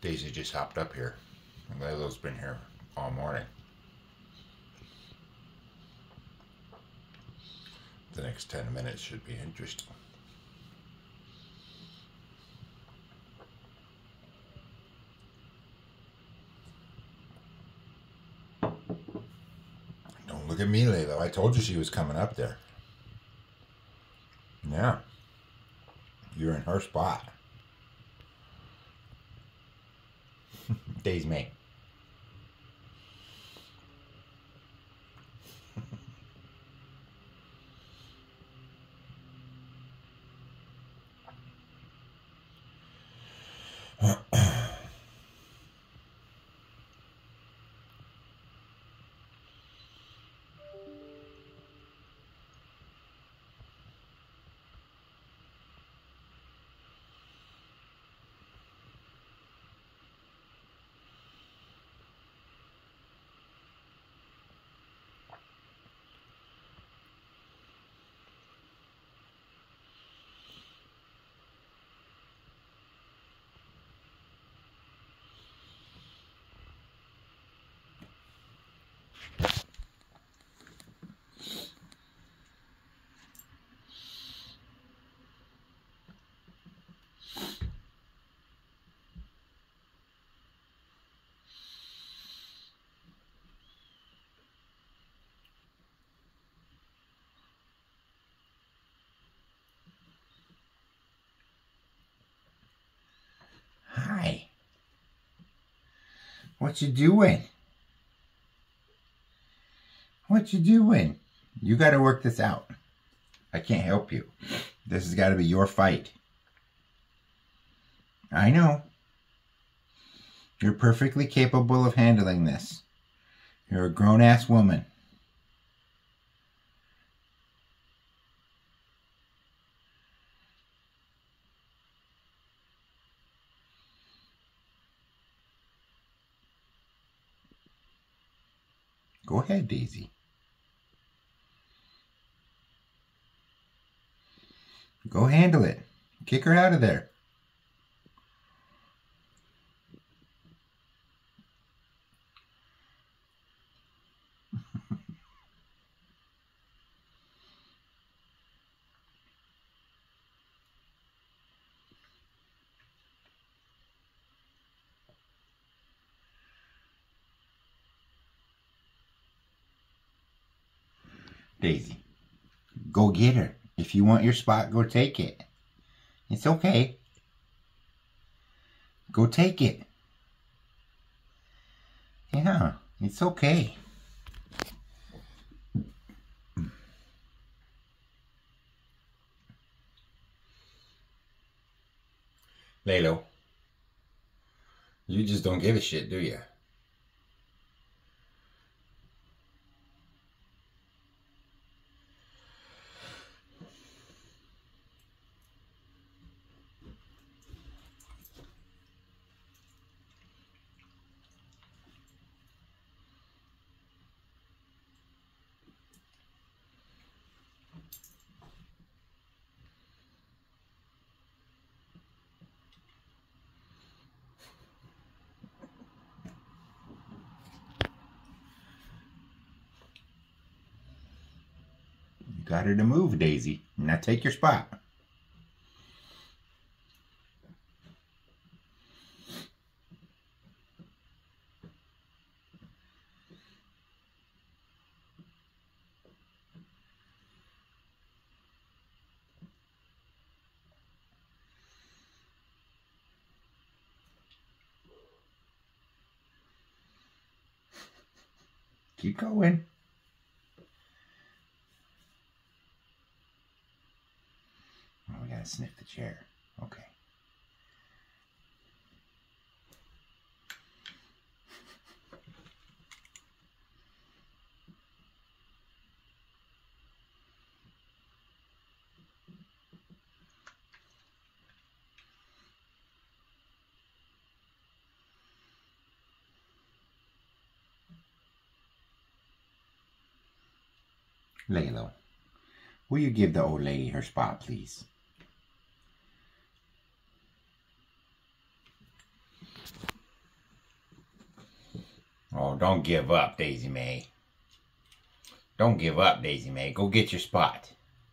Daisy just hopped up here. Lilo's been here all morning. The next 10 minutes should be interesting. Don't look at me, Lilo. I told you she was coming up there. Yeah. You're in her spot. Days me. Hi. What you doing? What you doing? You got to work this out. I can't help you. This has got to be your fight. I know. You're perfectly capable of handling this. You're a grown-ass woman. Go ahead, Daisy. Go handle it. Kick her out of there. Daisy, go get her. If you want your spot, go take it. It's okay. Go take it. Yeah, it's okay. Lalo, you just don't give a shit, do you? You got her to move, Daisy. Now take your spot. Keep going. Oh, we gotta sniff the chair. Okay. Lalo, will you give the old lady her spot, please? don't give up, Daisy Mae. Don't give up, Daisy Mae. Go get your spot.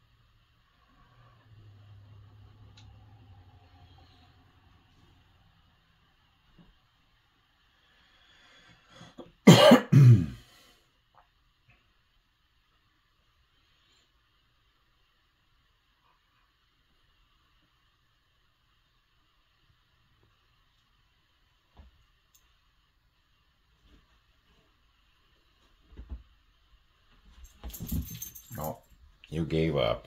Oh, you gave up.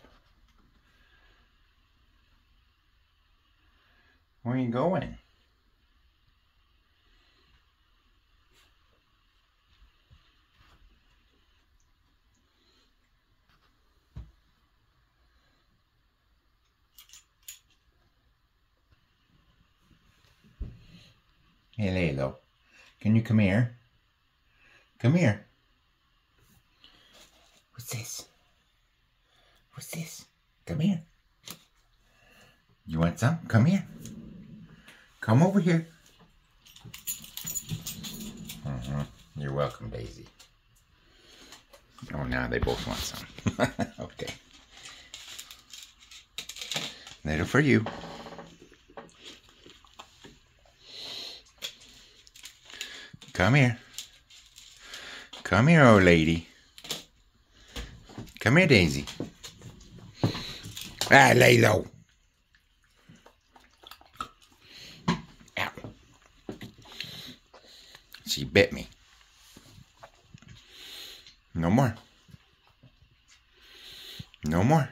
Where are you going? Hey, Lalo. Can you come here? Come here. What's this? What's this? Come here. You want some? Come here. Come over here. You're welcome, Daisy. Oh, now they both want some. Okay. Little for you. Come here. Come here, old lady. Come here, Daisy. Ah, lay low. Ow. She bit me. No more. No more.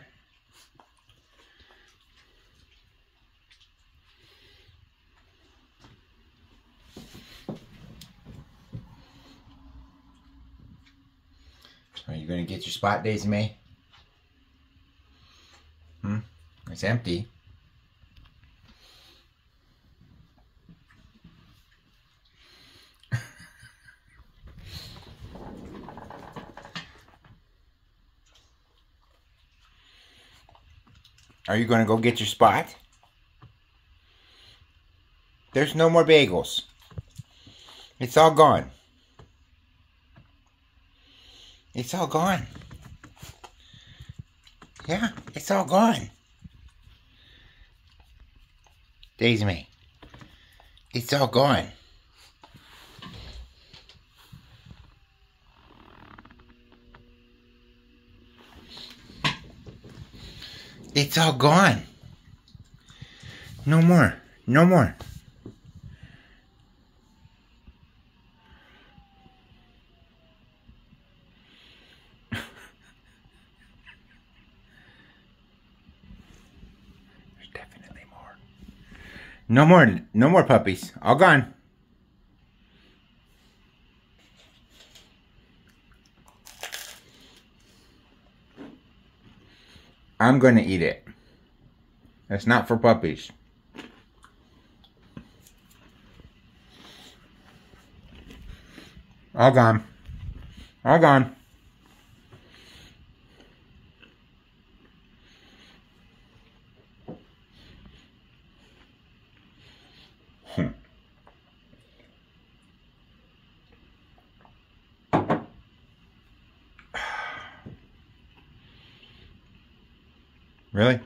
Are you going to get your spot, Daisy Mae? It's empty. Are you going to go get your spot? There's no more bagels. It's all gone. It's all gone. Yeah, it's all gone. Daisy Mae, it's all gone. It's all gone. No more. No more. Definitely more. No more. No more puppies. All gone. I'm going to eat it. That's not for puppies. All gone. All gone. Really?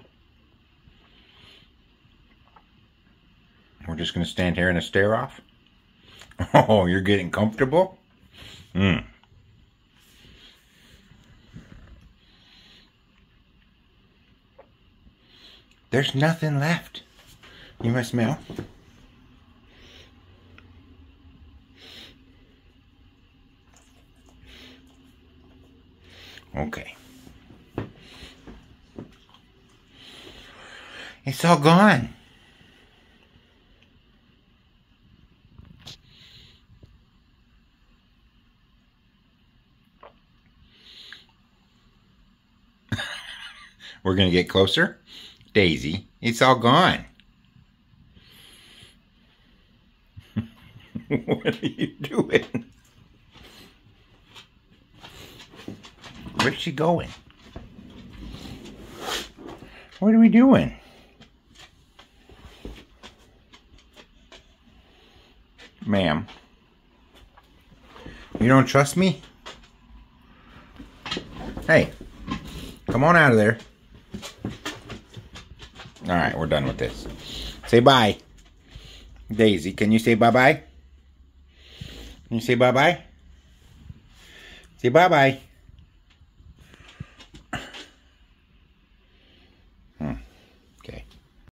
We're just going to stand here and stare off? Oh, you're getting comfortable? There's nothing left. You must smell. Okay. It's all gone. We're going to get closer. Daisy, it's all gone. What are you doing? Where's she going? What are we doing? Ma'am, You don't trust me? Hey, come on out of there. Alright, we're done with this. Say bye. Daisy, can you say bye-bye? Can you say bye-bye? Say bye-bye.